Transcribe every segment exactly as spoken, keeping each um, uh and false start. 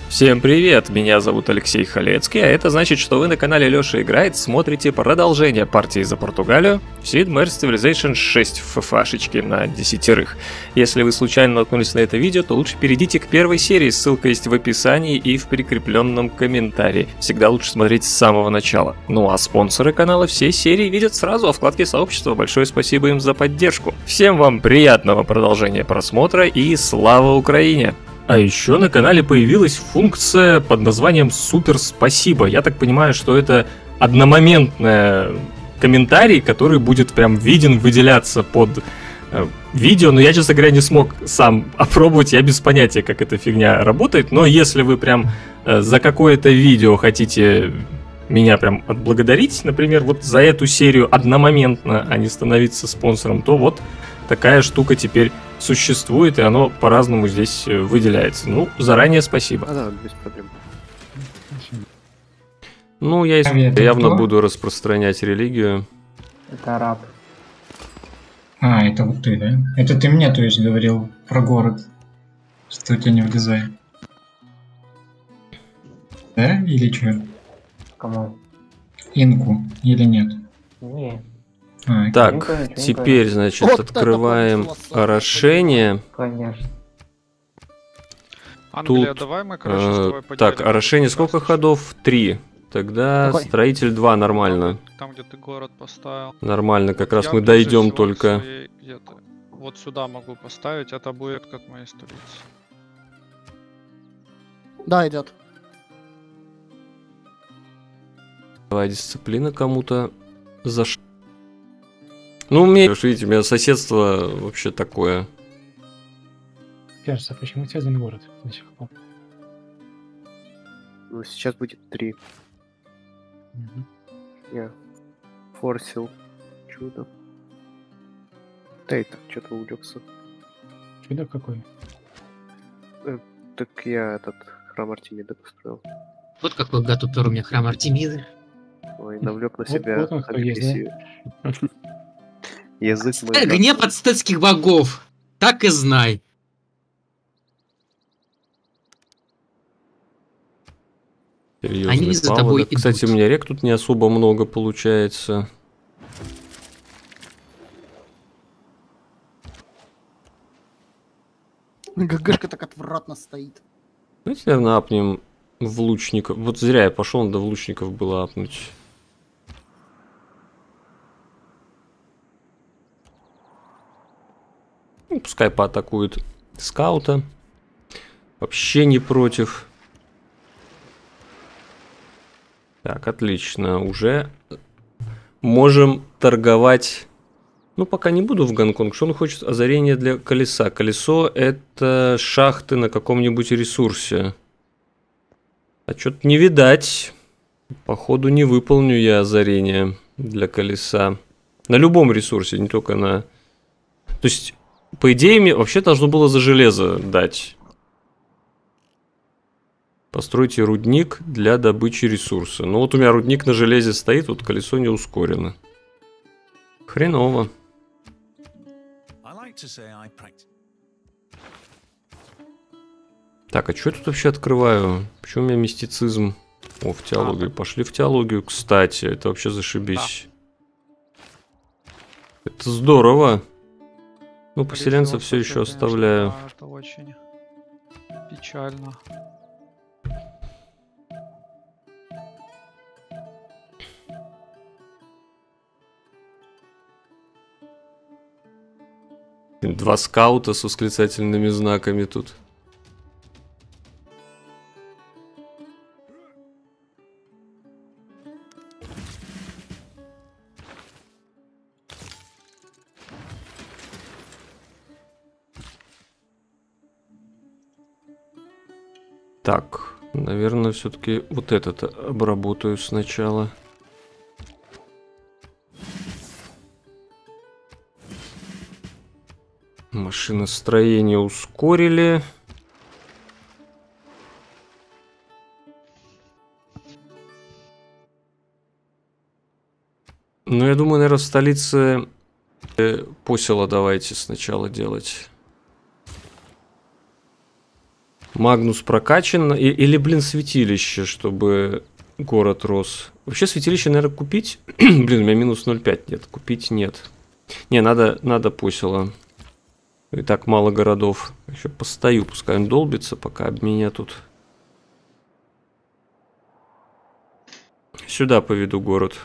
Всем привет, меня зовут Алексей Халецкий, а это значит, что вы на канале Лёша Играет смотрите продолжение партии за Португалию в Sid Meier's Civilization шесть в ффашечке на десятерых. Если вы случайно наткнулись на это видео, то лучше перейдите к первой серии, ссылка есть в описании и в прикрепленном комментарии. Всегда лучше смотреть с самого начала. Ну а спонсоры канала все серии видят сразу во вкладке сообщества, большое спасибо им за поддержку. Всем вам приятного продолжения просмотра и слава Украине! А еще на канале появилась функция под названием «Супер спасибо». Я так понимаю, что это одномоментный комментарий, который будет прям виден, выделяться под э, видео. Но я, честно говоря, не смог сам опробовать, я без понятия, как эта фигня работает. Но если вы прям э, за какое-то видео хотите меня прям отблагодарить, например, вот за эту серию одномоментно, а не становиться спонсором, то вот такая штука теперь существует, и оно по-разному здесь выделяется. Ну, заранее спасибо. А, да, без проблем. Ну, я Привет, явно кто? буду распространять религию. Это араб. А, это вот ты, да? Это ты мне, то есть, говорил про город, что у тебя не влезает. Да? Или что? Кому? Инку или нет? Не, А, Так, Ничего, ничего не теперь, значит, Вот открываем это вот орошение. конечно. Англия, Тут, давай мы, короче, с э, тобой так, поделим. орошение сколько ходов? Три. Тогда Какой? строитель два нормально. Там, где ты город поставил. Нормально, как раз Я мы ближе дойдем всего к только. своей где-то. Вот сюда могу поставить, это будет как моя столица. Да, идет. Давай, дисциплина кому-то заш... Ну, мне, уж видите, у меня соседство вообще такое. Кажется, почему у тебя один город до сих пор? Ну, сейчас будет три. Мгм. Я форсил чудо. Да и так, что-то увлекся. Чудо какое? Так я этот храм Артемида построил. Вот какой гад упер у меня храм Артемиды. Ой, навлек на Вот- себя вот он кто есть, да? агрессию. Язык мой. Э, Гнев ацтекских богов. Так и знай. Серьезный Они за паводок. тобой идут. Кстати, у меня рек тут не особо много получается. ГГшка так отвратно стоит. Давайте, наверное, апнем в лучников. Вот зря я пошел, надо в лучников было апнуть. Ну, пускай поатакуют скаута. Вообще не против. Так, отлично. Уже можем торговать. Ну, пока не буду в Гонконг. Что он хочет? Озарение для колеса. Колесо — это шахты на каком-нибудь ресурсе. А что-то не видать. Походу, не выполню я озарение для колеса. На любом ресурсе, не только на... То есть, по идее, мне вообще должно было за железо дать. Постройте рудник для добычи ресурса. Ну вот у меня рудник на железе стоит, вот колесо не ускорено. Хреново. Так, а что я тут вообще открываю? Почему у меня мистицизм? О, в теологию. Пошли в теологию, кстати. Это вообще зашибись. Это здорово. Ну, поселенцев все еще Конечно, оставляю. да, это очень печально. Два скаута с восклицательными знаками тут. Так, наверное, все-таки вот этот обработаю сначала. Машиностроение ускорили. Ну, я думаю, наверное, в столице посела давайте сначала делать. Магнус прокачан. И, или, блин, святилище, чтобы город рос. Вообще святилище, наверное, купить. Блин, у меня минус ноль пять нет. Купить нет. Не, надо, надо посело. И так мало городов. Еще постою, пускай он долбится, пока об меня тут. Сюда поведу город.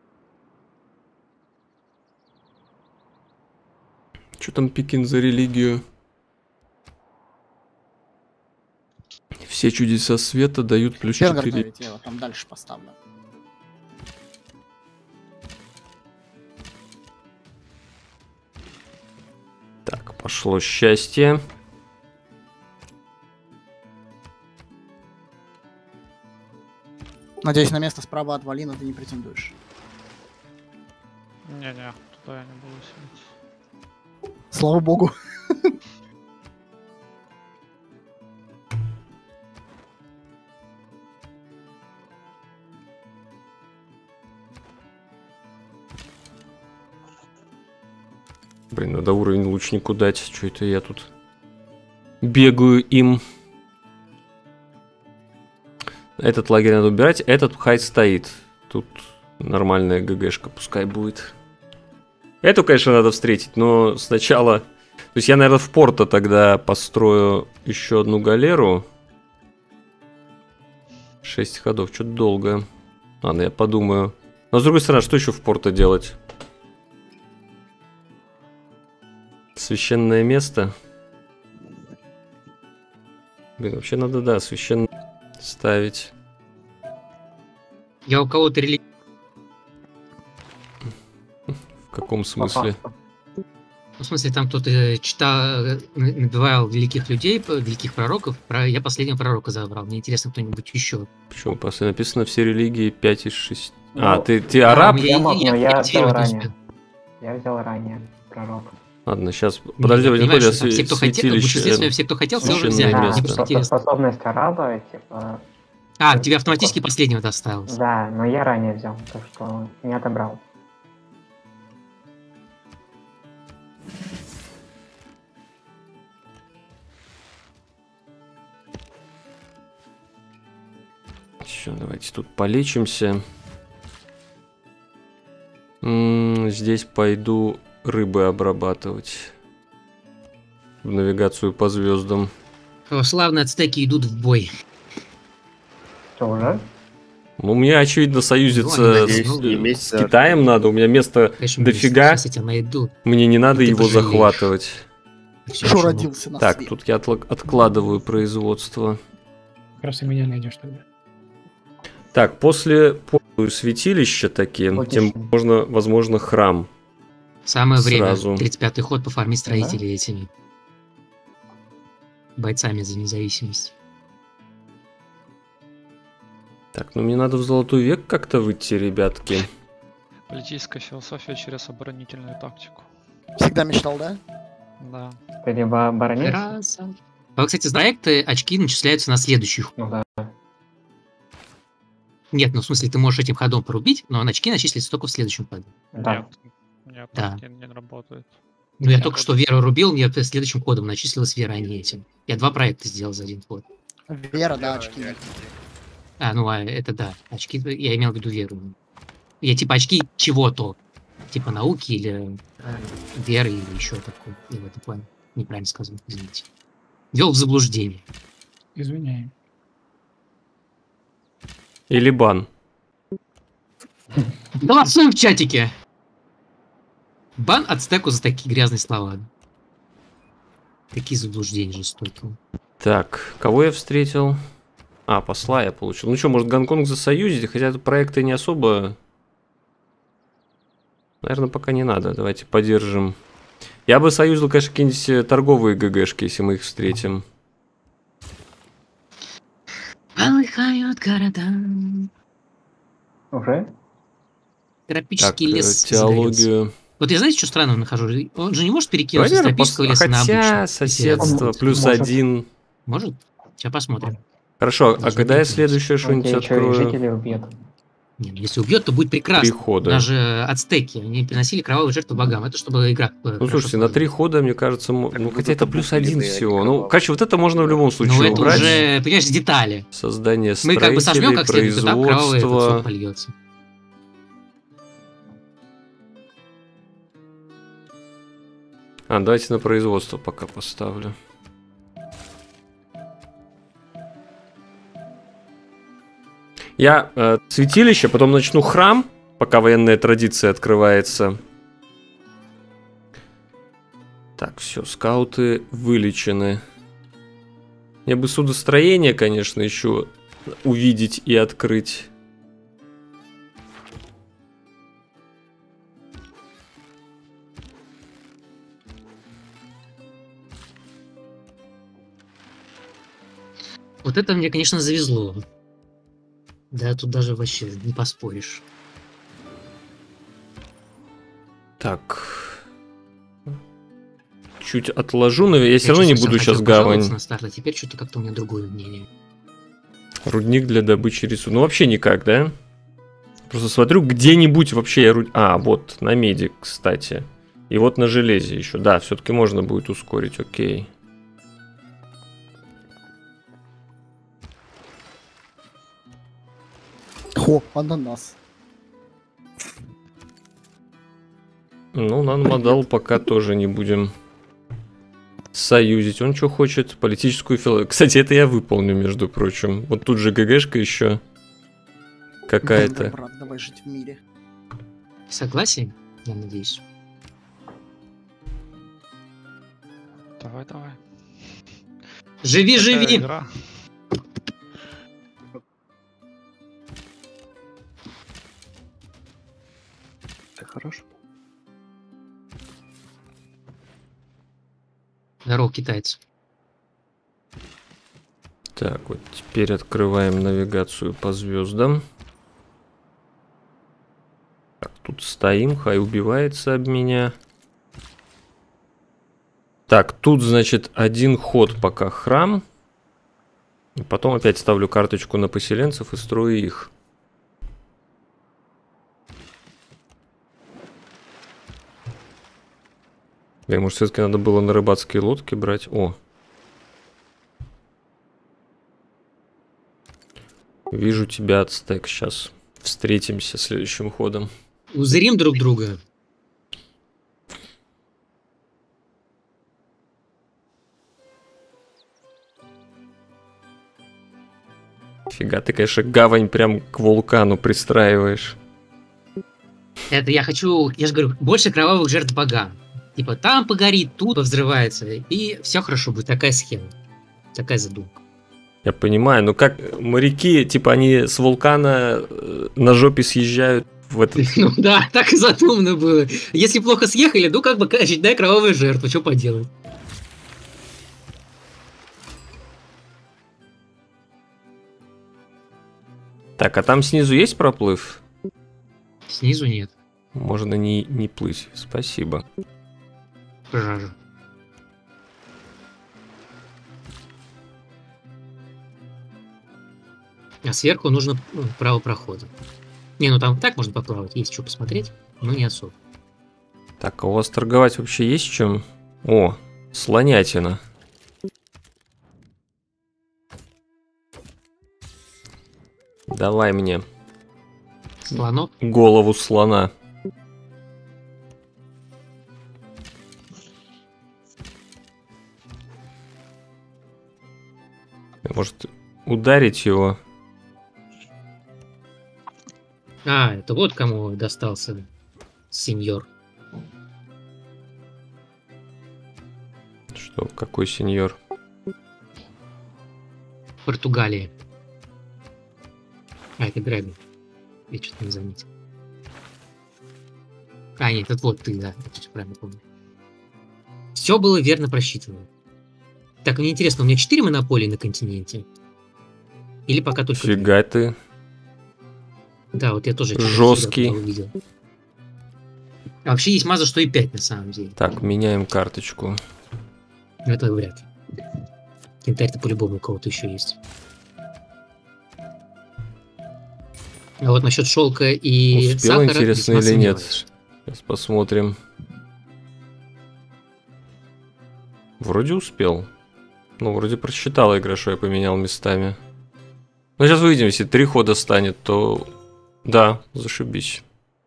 Что там Пекин за религию? Все чудеса света дают плюс Венгер четыре. давить, я его там дальше поставлю. Так, пошло счастье. Надеюсь, на место справа от Валина ты не претендуешь. Не-не, туда я не буду сидеть. Слава богу. Блин, надо уровень лучнику дать. Что это я тут бегаю им? Этот лагерь надо убирать. Этот хай стоит. Тут нормальная ГГшка пускай будет. Эту, конечно, надо встретить, но сначала... То есть я, наверное, в порто тогда построю еще одну галеру. Шесть ходов. Что-то долго. Ладно, я подумаю. Но с другой стороны, что еще в порто делать? Священное место. Блин, вообще надо, да, священное ставить. Я у кого-то религию. В каком смысле? Ну, в смысле, там кто-то читал, э, набивал великих людей, п- великих пророков. Про... Я последнего пророка забрал. Мне интересно, кто-нибудь еще. Почему? После написано все религии пять из шести. Ну, А, ты, ты А, араб? у меня- Я мог, но я взял активировать не ранее. успел. Я взял ранее пророка. Ладно, сейчас. Подожди, Я возьми, понимаю, Коля, что там все, кто хотел, в святилище. большинстве своем все, кто хотел, все уже священное взяли. место. Мне Да, просто просто интересно. способность араба, типа, А, тебе автоматически последнего досталось. да, но я ранее взял, так что не отобрал. Все, давайте тут полечимся. М, Здесь пойду рыбы обрабатывать. В навигацию по звездам. О, славные ацтеки идут в бой. Что, уже? Ну, мне, очевидно, Ну, союзиться они, с, надеюсь, не с месяца. Китаем надо. У меня место Конечно, дофига. Сейчас я тебя найду. Мне не надо Ну, ты его пожалеешь. захватывать. Всё, Шо чего. родился на Так, свет. тут я отла- откладываю производство. Как раз и меня найдешь тогда. Так, после полного святилища такие, Отлично. тем можно, возможно, храм. Самое время. Сразу. тридцать пятый ход пофармить строителей этими бойцами за независимость. Так, ну мне надо в золотой век как-то выйти, ребятки. Политическая философия через оборонительную тактику. Всегда мечтал, да? Да. Ты либо оборонился? Красава. А вот, кстати, с проекта очки начисляются на следующий ход. Ну да. Нет, ну в смысле, ты можешь этим ходом порубить, но очки начислятся только в следующем ходу. Да. Нет, нет, Да. так не, не работает. Ну, я Да. только что Веру рубил, мне следующим ходом начислилась Вера, а не этим. Я два проекта сделал за один ход. Вера, да, очки. А, ну, а это да. Очки, я имел в виду Веру. Я типа очки чего-то. Типа науки или э, веры или еще такое. Я в этом плане неправильно сказал, извините. Вел в заблуждение. Извиняем. Или бан. Голосуем в чатике! Бан ацтеку за такие грязные слова. Какие заблуждения жестокие. Так, кого я встретил? А, посла я получил. Ну что, может Гонконг засоюзить? Хотя это проекты не особо... Наверное, пока не надо. Давайте поддержим. Я бы союзил, конечно, какие-нибудь торговые ГГшки, если мы их встретим. Полыхают города. Уже? Так, Тропический э, лес загорелся. теологию. Вот я знаете, что странного нахожу? Он же не может перекинуться с Наверное, тропического пос- леса на Хотя обычный. соседство Может. плюс Может. один. Может? Сейчас посмотрим. Хорошо, а Должен когда я перекинуться. следующее Он что-нибудь тебе еще и открою? жителей убьет. Не, ну если убьет, то будет прекрасно. Три хода. Даже ацтеки, они приносили кровавые жертвы богам. Это чтобы игра... э, Ну, слушайте, на три хода, мне кажется, мо- Так, ну, ну, хотя это это плюс буквы один видны, всего. они Ну, кровавые. короче, вот это можно в любом случае Ну, это убрать. уже, понимаешь, детали. Создание Мы как бы сожмем строителей, как следует, и там кровавый этот производство. сок польется. А, давайте на производство пока поставлю. Я э, святилище, потом начну храм, пока военная традиция открывается. Так, все, скауты вылечены. Мне бы судостроение, конечно, еще увидеть и открыть. Вот это мне, конечно, завезло. Да, тут даже вообще не поспоришь. Так. Чуть отложу, но я все равно не честно, буду хотел сейчас пожаловаться гавань. на старт, а теперь что-то как-то у меня другое мнение. Рудник для добычи ресурсов. Ну, вообще никак, да? Просто смотрю, где-нибудь вообще я руд... А, вот, на меди, кстати. И вот на железе еще. Да, все-таки можно будет ускорить, окей. Хо, ананас. Ну, наномодал пока тоже не будем союзить. Он что хочет? Политическую философию. Кстати, это я выполню, между прочим. Вот тут же ГГшка еще какая-то. Брат, давай жить в мире. Согласен? Я надеюсь. Давай, давай. Живи, Такая живи! игра. Ты хорош? Здорово, китайцы. Так, вот теперь открываем навигацию по звездам. Так, тут стоим, хай убивается об меня. Так, тут, значит, один ход пока храм. И потом опять ставлю карточку на поселенцев и строю их. Блин, может, все-таки надо было на рыбацкие лодки брать? О. Вижу тебя, Ацтек, сейчас. Встретимся следующим ходом. Узрим друг друга. Фига, ты, конечно, гавань прям к вулкану пристраиваешь. Это я хочу, я же говорю, больше кровавых жертв богам. Типа там погорит, тут взрывается, и все хорошо будет. Такая схема. Такая задумка. Я понимаю, но как моряки, типа, они с вулкана э, на жопе съезжают в этот... Ну да, так и задумано было. Если плохо съехали, ну как бы очередная кровавая жертва, что поделать. Так, а там снизу есть проплыв? Снизу нет. Можно не, не плыть. Спасибо. Жажа. А сверху нужно ну, право прохода. Не, ну там так можно поплавать, есть что посмотреть, но не особо. Так, а у вас торговать вообще есть чем? О, слонятина. Давай мне Слонок? голову слона. Может, ударить его? А, это вот кому достался сеньор. Что, какой сеньор? Португалия. А, это Грэби. Я что-то не заметил. А, нет, это вот ты, да. Я всё правильно помню. Все было верно просчитано. Так, мне интересно, у меня четыре монополии на континенте? Или пока только две? Фига ты. Да, вот я тоже что-то Жесткий. увидел. А вообще есть маза, что и пять на самом деле. Так, меняем карточку. Это вряд ли. Кентарь-то по-любому у кого-то еще есть. А вот насчет шелка и Успел, сахара интересно, весьма или нет? сомневаюсь. Сейчас посмотрим. Вроде успел. Ну, вроде просчитала игра, что я поменял местами. Ну, сейчас увидим, если три хода станет, то... Да, зашибись.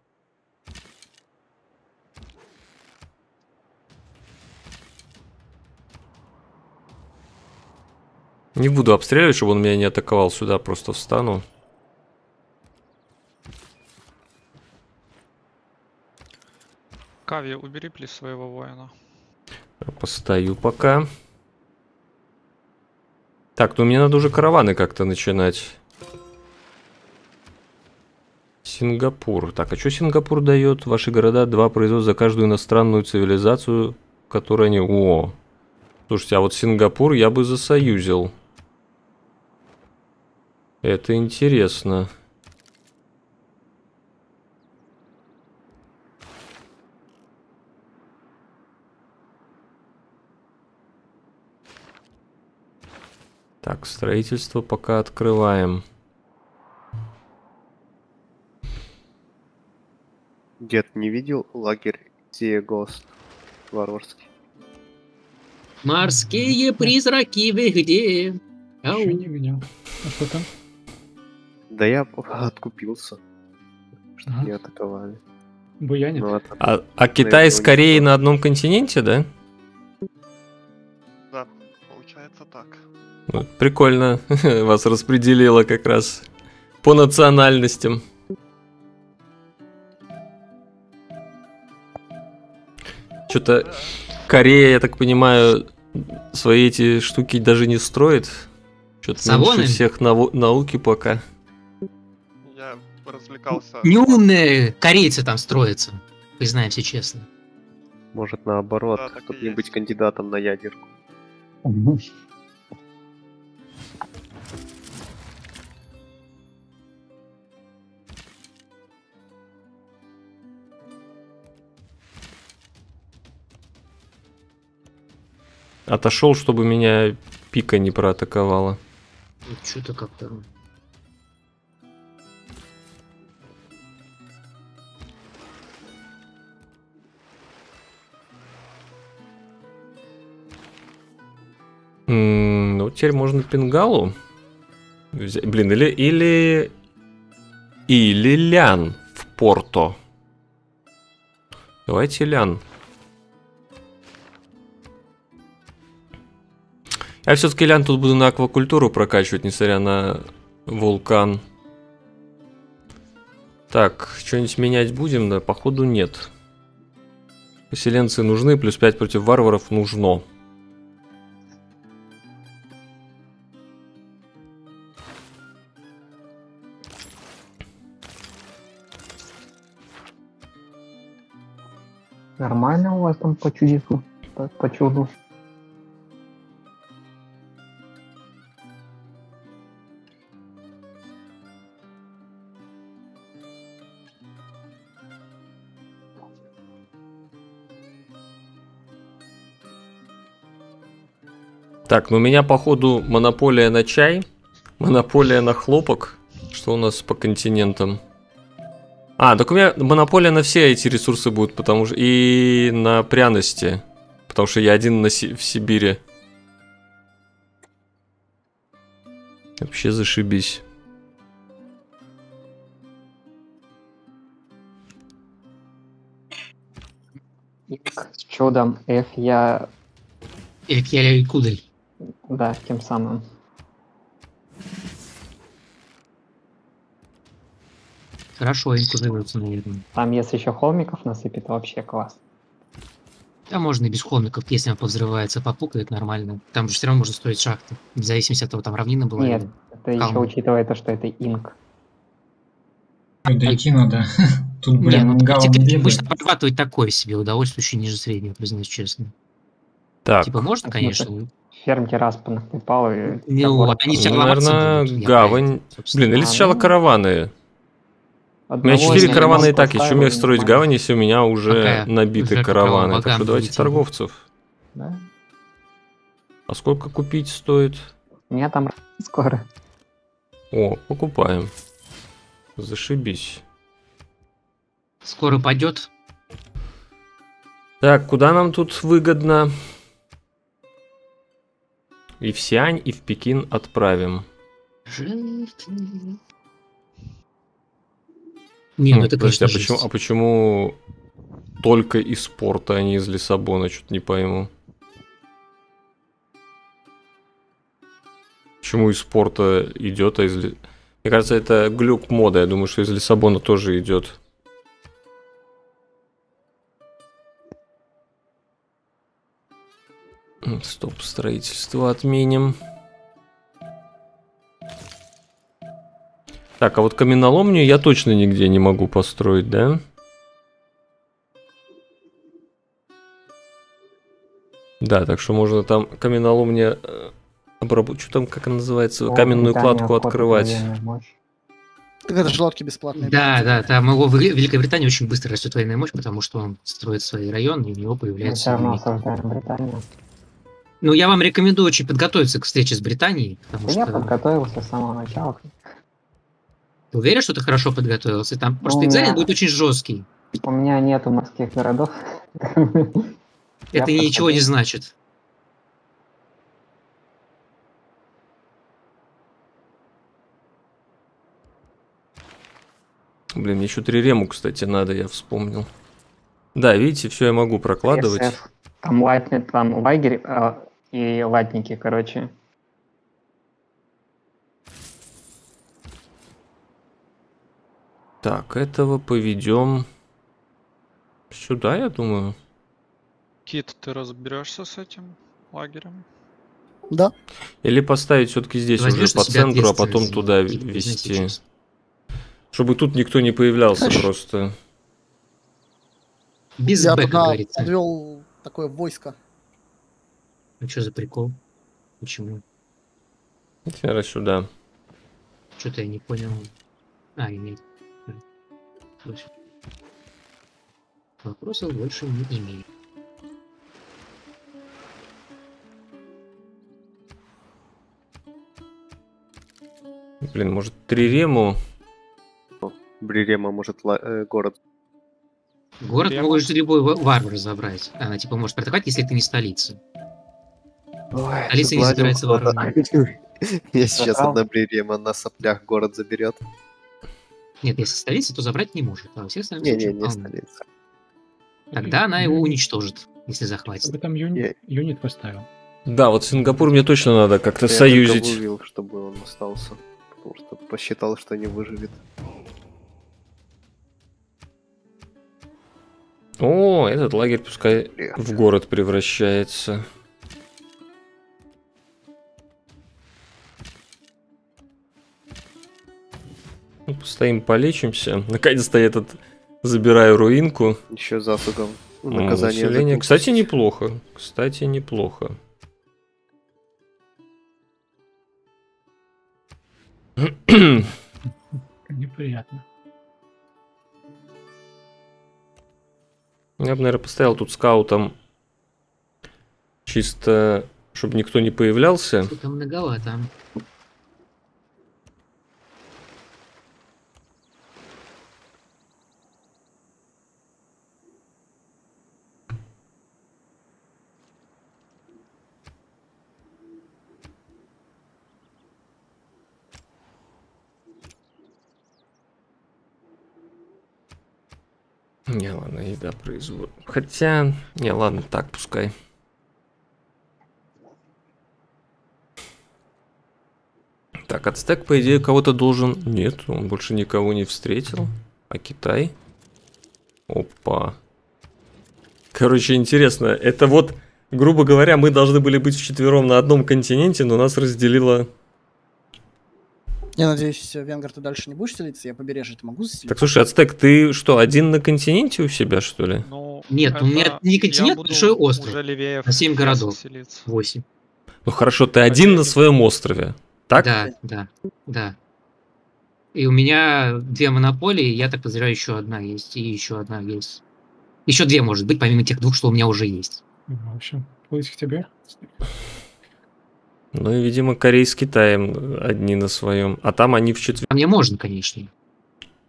Не буду обстреливать, чтобы он меня не атаковал. Сюда просто встану. Кави, убери, плиз, своего воина. Постою пока. Так, ну мне надо уже караваны как-то начинать. Сингапур. Так, а что Сингапур дает? Ваши города два производства за каждую иностранную цивилизацию, которую они... О! Слушайте, а вот Сингапур я бы засоюзил. Это интересно. Так, строительство пока открываем. Дед не видел лагерь Зиегост варварский? Морские призраки вы где? Ау. Еще не видел. А что там? Да я откупился, что Ага. не атаковали. Буянит? Ну, это- А, а Китай этого с не Кореей было. на одном континенте, да? Да, получается так. Вот, прикольно. Вас распределило как раз по национальностям. Что-то Корея, я так понимаю, свои эти штуки даже не строит. Что-то Савоны? меньше всех нау- науки пока. Я развлекался. Неумные корейцы там строятся. Признаем все честно. Может, наоборот, Да, так и чтобы не быть есть. кандидатом на ядерку. Отошел, чтобы меня пика не проатаковала. Что-то как-то... М, Ну, теперь можно пингалу взять. Блин, или... Или... Или лян в Порто. Давайте лян. Я все-таки лян тут буду на аквакультуру прокачивать, несмотря на вулкан. Так, что-нибудь менять будем? Да, походу нет. Поселенцы нужны, плюс пять против варваров нужно. Нормально у вас там по чудесу? По, по чуду? Так, ну у меня походу монополия на чай, монополия на хлопок. Что у нас по континентам? А, так у меня монополия на все эти ресурсы будет, потому что и на пряности, потому что я один на Си- в Сибири. Вообще зашибись. С чудом F я, Элькеля Кудель. да, тем самым. Хорошо, инкузируются, наверное. Там если еще холмиков насыпет, вообще класс. Да можно и без холмиков, если он повзрывается, попукает нормально. Там же все равно можно строить шахты. В зависимости от того, там равнина была. Нет, или- это еще Калм. учитывая то, что это инк. Дойти надо. Тут, Не, блин, ну гаун типа, бегает. обычно прорабатывать такое себе удовольствие, еще ниже среднего, признаюсь честно. Так, Типа можно, в смысле? конечно. Фермки раз понахлепал и... Ну, город они там все ну, ломаться наверное, будут, я гавань. про это, собственно. Блин, или А, сначала ну. караваны. У меня одного четыре я каравана и немного так, еще поставил, мне строить нормально. гавань, если у меня уже Какая? набиты Уже караваны. какого Так что богам давайте будете? торговцев. Да? А сколько купить стоит? У меня там скоро. О, покупаем. Зашибись. Скоро пойдет. Так, куда нам тут выгодно? И в Сиань, и в Пекин отправим. Не, ну Хм, это, подожди, конечно, а почему, жесть. а почему только из порта, а не из Лиссабона? Что-то не пойму. Почему из порта идет, а из... Ли- Мне кажется, это глюк мода. Я думаю, что из Лиссабона тоже идет. М, Стоп, строительство отменим. Так, а вот каменоломню я точно нигде не могу построить, да? Да, так что можно там каменоломня обработать. Что там, как она называется? О, Каменную Британия кладку вход в открывать. военную мощь. Так это же лодки бесплатные. Да, да, там его в Вели- Великобритании очень быстро растет военная мощь, потому что он строит свои районы, и у него Мы появляются все равно юниты. осуждаем Британию. Ну, я вам рекомендую очень подготовиться к встрече с Британией, потому Я что подготовился с самого начала. ты уверен, что ты хорошо подготовился? Там, потому что Ну, у экзамен меня- будет очень жесткий. У меня нету морских городов. Я Это ничего не просто- значит. Блин, мне еще трирему, кстати, надо, я вспомнил. Да, видите, все я могу прокладывать. эс эф, Там латник, там лагерь а, и латники, короче. Так, этого поведем сюда, я думаю. Кит, ты разберешься с этим лагерем? Да. Или поставить все-таки здесь Ты уже возьмешь по на себя центру, а потом ответственность за туда какие-то бизнесы вести. сейчас? Чтобы тут никто не появлялся Хорошо. просто. Без Я Б, как туда говорится. подвел такое войско. Ну что за прикол? Почему? Теперь сюда. Что-то я не понял. А, нет. Точно. Вопросов больше не имею. Блин, может трирему? Брирема может ла- э, город. Город Прямо? может любой ва- варвар забрать. Она типа может атаковать, если это не столица. Ой, Столица не сгладил собирается кто-то. вооружена. Я сейчас Забрал. одна Брирема на соплях город заберет. Нет, если столица, то забрать не может. А во всех остальных Не-не, случаях не вполне. столица. Тогда она его уничтожит, если захватит. Чтобы там юнит, юнит поставил. Да, вот Сингапур мне точно надо как-то Я только союзить. вывел, чтобы он остался. Потому что посчитал, что не выживет. О, этот лагерь пускай Бля. в город превращается. Ну, постоим, полечимся. Наконец-то я этот забираю руинку. Еще засугом. Ну, М, наказание. за усиление. глупость. Кстати, неплохо. Кстати, неплохо. Неприятно. Я бы, наверное, поставил тут скаутом. Чисто, чтобы никто не появлялся. Что-то многовато. Не, ладно, еда производит. Хотя, не, ладно, так пускай. Так, Ацтек, по идее, кого-то должен... Нет, он больше никого не встретил. А Китай? Опа. Короче, интересно. Это вот, грубо говоря, мы должны были быть вчетвером на одном континенте, но нас разделило... Я надеюсь, Венгер, ты дальше не будешь селиться? Я побережье-то могу заселить? Так, слушай, Ацтек, ты что, один на континенте у себя, что ли? Ну, Нет, у меня это не я континент, буду большой остров. Уже левее На семь в городов. селиться. Восемь. Ну хорошо, ты один на своем острове. Так? Да, да, да. И у меня две монополии, я так подозреваю, еще одна есть, и еще одна есть. Еще две, может быть, помимо тех двух, что у меня уже есть. Ну, в общем, путь к тебе. Ну и, видимо, Корей с Китаем одни на своем. А там они вчетвером. А мне можно, конечно.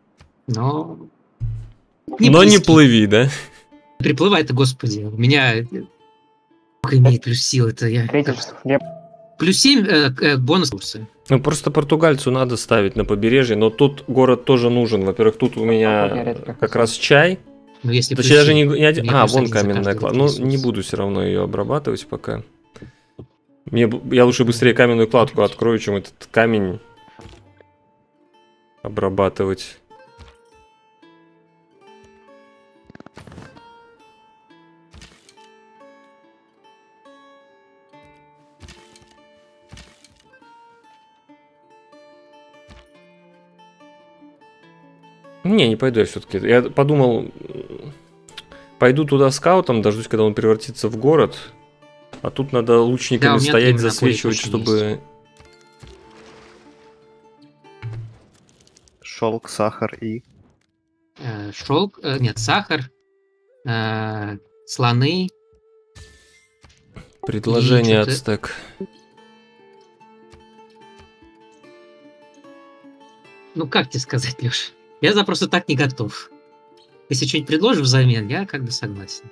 Но... Но не плыви, да? Приплывает, господи. У меня... Сколько имеет плюс сил, это я... Третий хлеб. Плюс семь э, э, бонус курсы. Ну, просто португальцу надо ставить на побережье, но тут город тоже нужен. Во-первых, тут у меня как раз чай. Ну, если Точнее, даже не, не один... А, плюс вон один за каменная каждый кладка. Ну, ресурс. не буду все равно ее обрабатывать пока. Мне, б- я лучше быстрее каменную кладку открою, чем этот камень обрабатывать. Не, не пойду я все-таки. Я подумал, пойду туда скаутом, дождусь, когда он превратится в город. А тут надо Да, лучниками у меня стоять, именно засвечивать, кое-что чтобы... Шелк, сахар и... Э, шелк, э, нет, сахар, э, слоны. Предложение И чё-то- ацтек. Ну, как тебе сказать, Леш? Я за просто так не готов. Если что-нибудь предложишь взамен, я как бы согласен.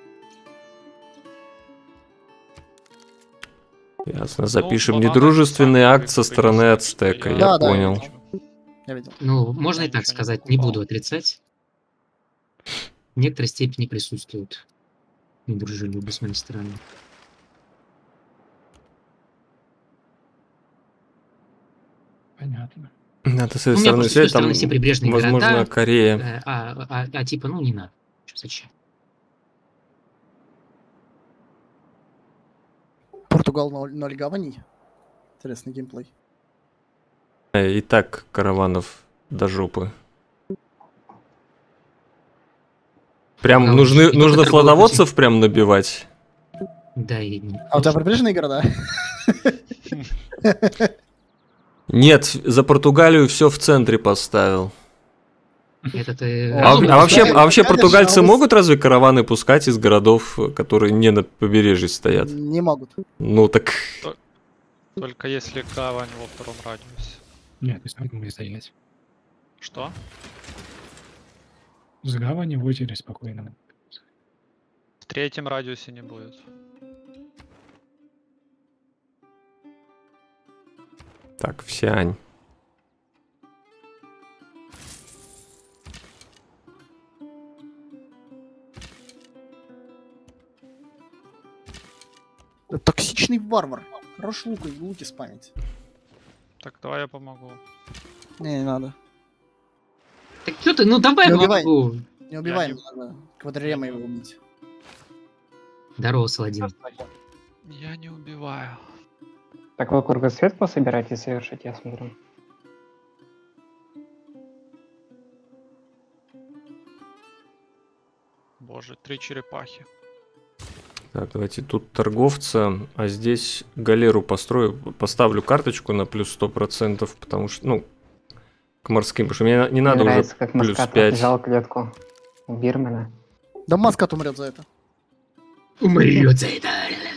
Ясно, запишем. Ну, но надо Недружественный сами акт со стороны привезти, ацтека, я- я Да, да, понял. я видел. Я видел. Ну, можно и так ничего не сказать, не покупал. буду отрицать. В некоторой степени присутствует недружелюбие с моей стороны. Понятно. Надо с этой У меня стороны просто с той взять, стороны там, все прибрежные возможно, города. Корея. Э, А, а- а типа, ну не надо. Чё, зачем? Португал ноль, ноль гаваней. Интересный геймплей. Э, И так караванов до жопы. Прям Да, нужны, не только нужно торговый флотоводцев прям набивать. Да, и не- А у тебя прибрежные города? Нет, за Португалию все в центре поставил. Это ты... А, Ну, а вообще, Португалия- а вообще Португалия португальцы жалуется. могут разве караваны пускать из городов, которые не на побережье стоят? Не могут. Ну так... Только если гавань во втором радиусе. Нет, не стоит мы стоять. Что? С гавани в озере спокойно. В третьем радиусе не будет. Так, Всянь. Токсичный варвар. Хорош лук и луки спамить. Так, давай я помогу. Не, не надо. Так что ты, ну давай Не убивай. помогу. Не убивай, не- не надо. Квадрема его убить. Здорово, Саладин. Я не убиваю. Так вы кругосвет пособирать и совершить, я смотрю. Боже, три черепахи. Так, давайте тут торговца, а здесь галеру построю. Поставлю карточку на плюс сто процентов, потому что, ну, к морским, потому что мне не надо Мне уже нравится, как плюс Маскат пять. взял клетку у Бирмана. Да Маскат умрет за это. Умрет за это.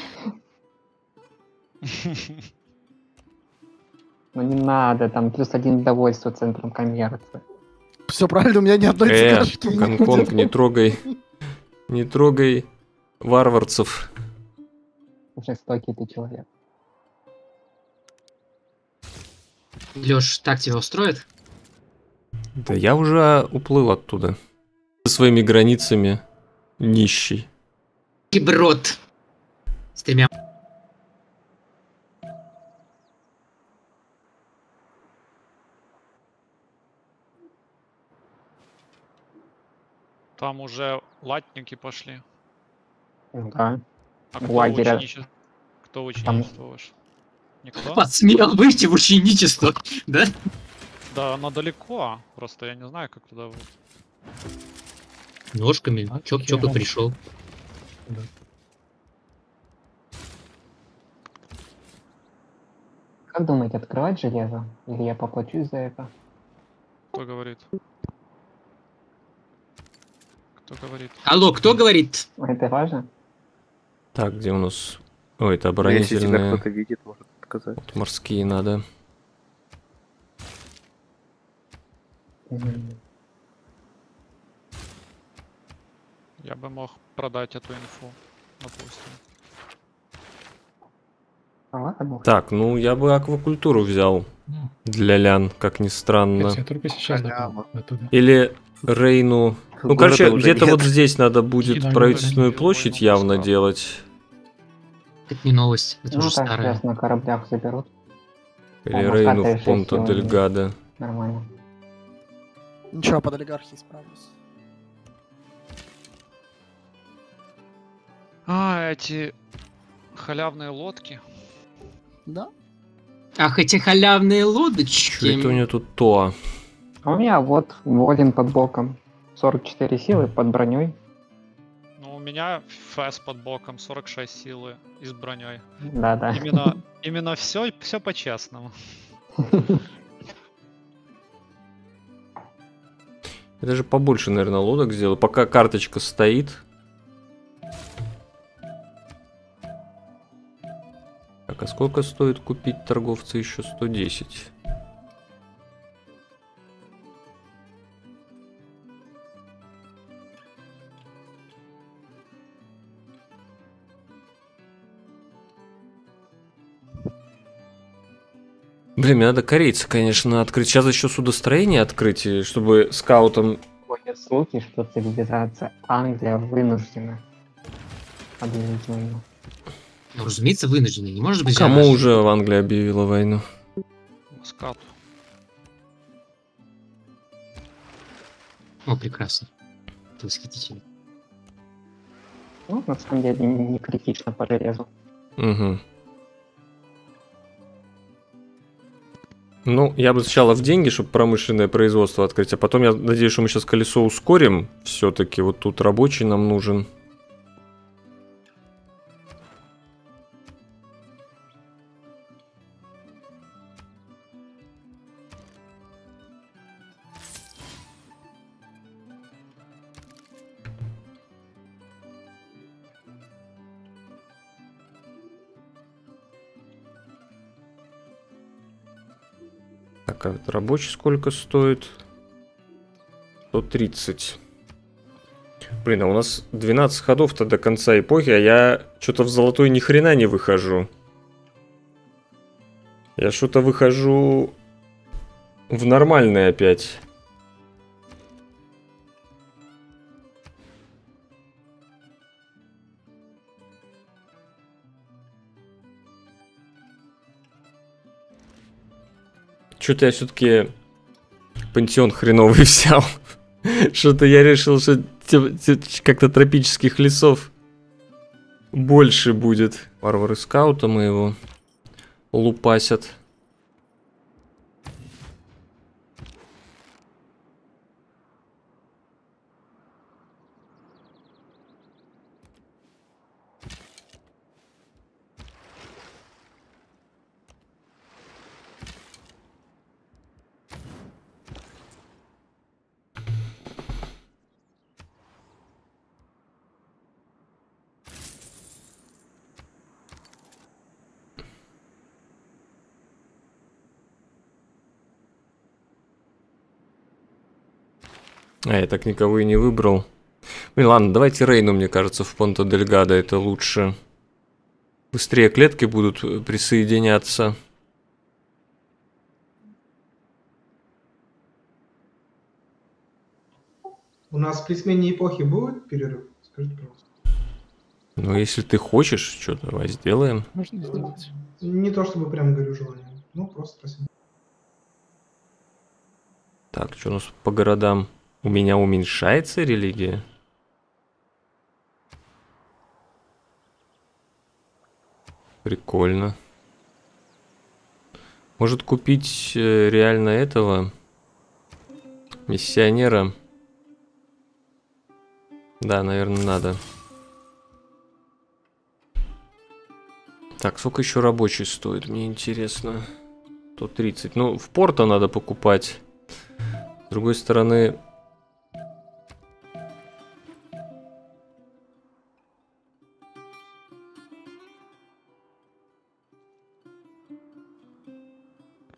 Ну не надо, там плюс один довольство центром коммерции. Все правильно, у меня ни одной Э, цикашки нет. Гонконг, не трогай. Не трогай варварцев. Жестокий ты человек. Леш, так тебя устроит? Да я уже уплыл оттуда. Со своими границами нищий. Киброд. С тремя. Там уже латники пошли. Ну да. А кто Лагеря. учениче- Кто Там- ученичествуешь? Никто? Посмел выйти в ученичество, да? Да, оно далеко. Просто я не знаю, как туда... в- Ножками. Чоп, чоп и пришел. Как думаете, открывать железо? Или я поплачусь за это? Кто говорит? Кто говорит? Алло, кто говорит? Это важно? Так, где у нас... Ой, это Ну, если тебя оборонительные. кто-то видит, может сказать. Вот морские надо. Мгм. Я бы мог продать эту инфу, допустим. А ладно, бог. Так, ну я бы аквакультуру взял Ну, для лян, как ни странно. я только сейчас добыл Халява. оттуда. Или Рейну. Ну, Города короче, уже где-то нет. вот здесь надо будет Кидаю правительственную Рейну. площадь Рейну явно пускай. делать. Это не новость, это Ну уже так старая. сейчас на кораблях заберут. Или О, Рейну Макатая в Понта шесть дель сил. Гаде. Нормально. Ничего, под олигархией справлюсь. А, эти халявные лодки. Да? Ах, эти халявные Что лодочки. это у него тут то? А у меня вот Волин под боком. сорок четыре силы под броней. Ну, у меня фэс под боком, сорок шесть силы и с броней. Да-да. Именно, именно все, все по-честному. Я даже побольше, наверное, лодок сделаю. Пока карточка стоит. Так, а сколько стоит купить торговца еще? сто десять. Блин, мне надо корейца, конечно, открыть. Сейчас еще судостроение открыть, и чтобы скаутам... Ходят слухи, что цивилизация Англия вынуждена объявить войну. Ну, разумеется, вынуждены. Не может быть... Кому она- уже в Англии объявила войну? Скат. О, прекрасно. Это восхитительно. Ну, на самом деле, не не критично по железу. Угу. Ну, я бы сначала в деньги, чтобы промышленное производство открыть, а потом я надеюсь, что мы сейчас колесо ускорим. Все-таки вот тут рабочий нам нужен. Так, а вот рабочий сколько стоит? сто тридцать. Блин, а у нас двенадцать ходов-то до конца эпохи, а я что-то в золотой ни хрена не выхожу. Я что-то выхожу в нормальный опять. Что-то я все-таки пантеон хреновый взял. Что-то я решил, что те- те- как-то тропических лесов больше будет. Варвары скаута моего лупасят. А, я так никого и не выбрал. Блин, ладно, давайте Рейну, мне кажется, в Понта дель Гаде, это лучше. Быстрее клетки будут присоединяться. У нас при смене эпохи будет перерыв? Скажите, пожалуйста. Ну, если ты хочешь, что, давай сделаем. Можно сделать. Не то чтобы прям говорю желание. Ну, просто спросил. Так, что у нас по городам? У меня уменьшается религия? Прикольно. Может купить э, реально этого миссионера? Да, наверное, надо. Так, сколько еще рабочий стоит? Мне интересно. сто тридцать. Ну, в Порто надо покупать. С другой стороны...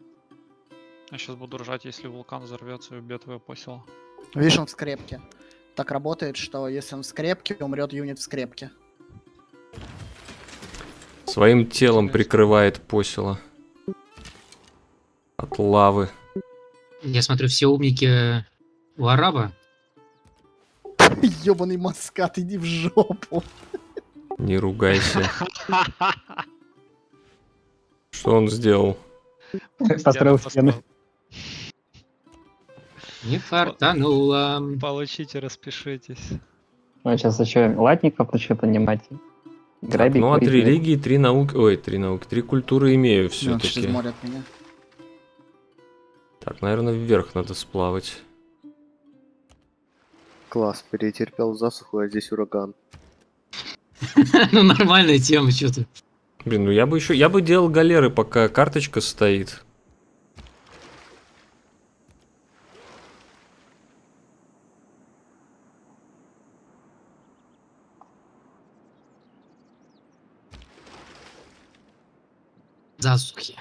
Я сейчас буду ржать, если вулкан взорвется и убьет твое посело. Видишь, он в скрепке. так работает, что если он в скрепке, умрет юнит в скрепке. Своим телом прикрывает посела от лавы. Я смотрю, все умники у араба. Ёбаный маскат, иди в жопу. Не ругайся. Что он сделал? Построил стены. Не фартануло. Получите, распишитесь. Ну, сейчас еще латников начнет нанимать. Грабить, Ну, от курить, религии три науки... Ой, три науки. Три культуры имею Ну, все-таки. через море от меня. Так, наверное, вверх надо сплавать. Класс, перетерпел засуху, а здесь ураган. Ну, нормальная тема, что ты. Блин, ну я бы еще... Я бы делал галеры, пока карточка стоит. Засухи.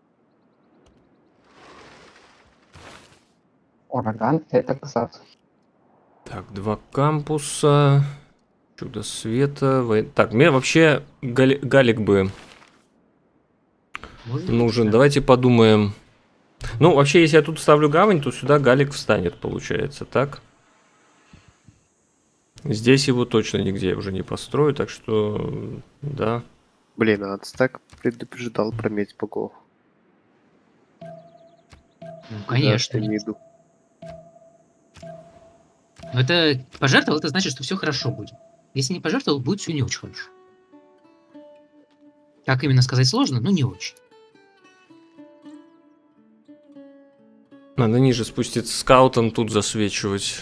Ураган — это касаться. Так, два кампуса. Чудо света. Вой... Так, мне вообще гали... галик бы Может, нужен. да. Давайте подумаем. Ну, вообще, если я тут ставлю гавань, то сюда галик встанет, получается, так? Здесь его точно нигде я уже не построю, так что, да. Блин, а Ацтек предупреждал про медь богов. Ну, конечно. Да, не иду. Но это пожертвовал, это значит, что все хорошо будет. Если не пожертвовал, будет все не очень хорошо. Как именно сказать сложно, но не очень. Надо ниже спуститься скаутом, тут засвечивать.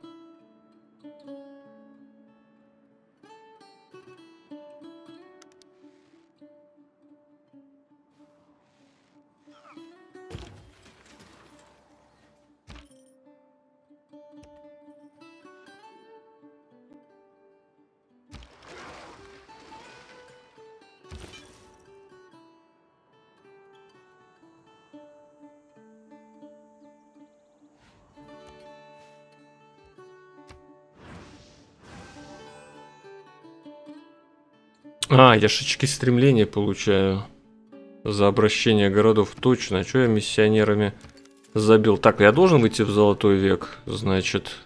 А, я ж очки стремления получаю за обращение городов. Точно. А что я миссионерами забил? Так, я должен выйти в золотой век, значит.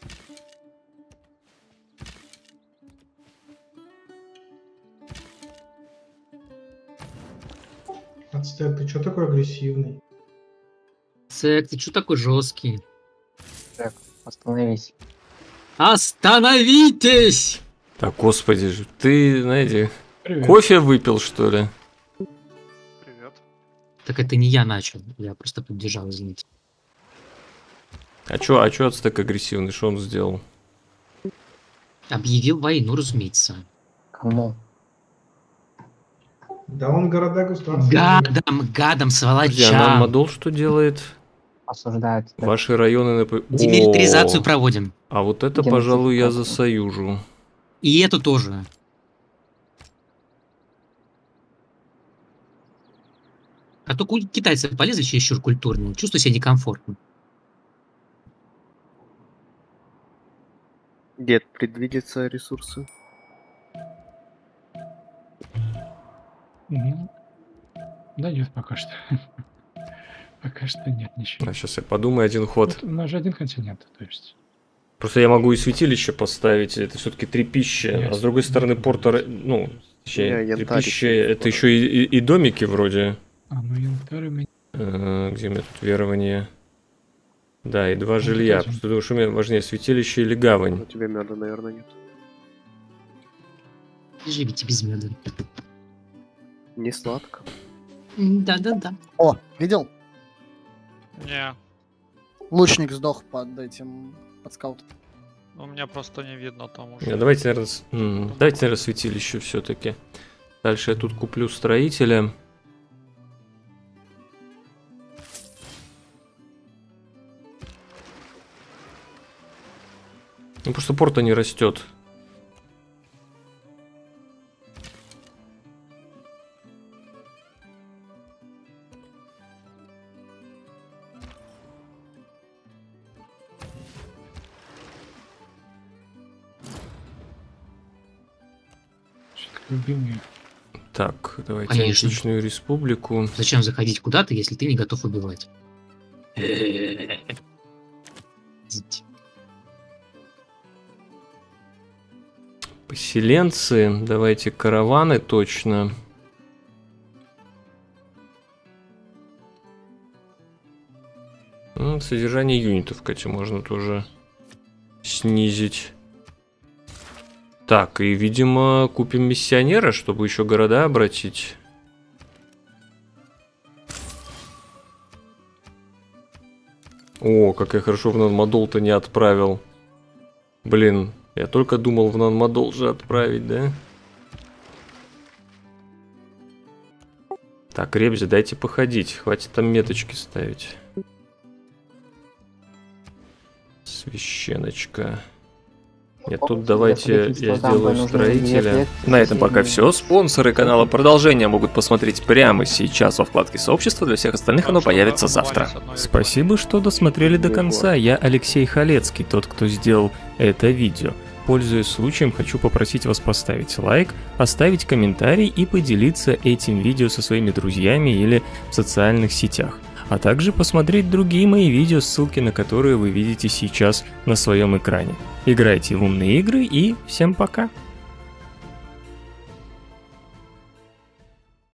Ацтек, ты чё такой агрессивный? Цек, ты что такой жесткий? Так, остановись. Остановитесь! Так, господи, ж- ты, знаете, Привет. кофе выпил, что ли? Привет. Так это не я начал, я просто поддержал, извините. А чё, а чё Ацтек агрессивный? Что он сделал? Объявил войну, разумеется. Кому? Да он города государства. Гадам, гадам, Подожди, а нам сволочам. Мадол что делает? Осуждают тебя. Ваши районы... Нап... Демилитаризацию О, проводим. А вот это, Геноцид пожалуй, я проводим. засоюжу. И эту тоже. А то ку- китайцы полезли чересчур культурно. Чувствую себя некомфортно. Дед, предвидятся ресурсы. Мгм. Да нет, пока что. Пока что нет ничего. А сейчас я подумаю один ход. Вот у нас же один континент, то есть. Просто я могу и святилище поставить, это все-таки три пищи, а с другой стороны порта, ну, точнее, Не, три янтарь пищи, еще это скоро. еще и, и- и домики вроде. А, ну янтарь у меня. Э, Где у меня тут верование? Да, и два Ну, жилья. вот один. Просто думаю, что мне важнее, святилище или гавань? У тебя меда, наверное, нет. Живите без меда. Не сладко. М, Да-да-да. О, видел? Не, Лучник сдох под этим, под скаутом. у меня просто не видно там Не, уже. давайте, наверное, с- м, давайте, наверное, святилище все-таки. Дальше я тут куплю строителя. Ну, просто порта не растет. Любимые. Так, давайте Конечно. Античную республику. Зачем заходить куда-то, если ты не готов убивать? Поселенцы, давайте караваны точно. Ну, содержание юнитов, кстати, можно тоже снизить. Так, и, видимо, купим миссионера, чтобы еще города обратить. О, как я хорошо в Нанмадол-то не отправил. Блин, я только думал в Нанмадол же отправить, да? Так, Ребзи, дайте походить. Хватит там меточки ставить. Священочка. Нет, тут давайте я сделаю строителя. На этом пока все. Спонсоры канала продолжения могут посмотреть прямо сейчас во вкладке сообщества. Для всех остальных оно появится завтра. Спасибо, что досмотрели до конца. Я Алексей Халецкий, тот, кто сделал это видео. Пользуясь случаем, хочу попросить вас поставить лайк, оставить комментарий и поделиться этим видео со своими друзьями или в социальных сетях. А также посмотреть другие мои видео, ссылки на которые вы видите сейчас на своем экране. Играйте в умные игры и всем пока!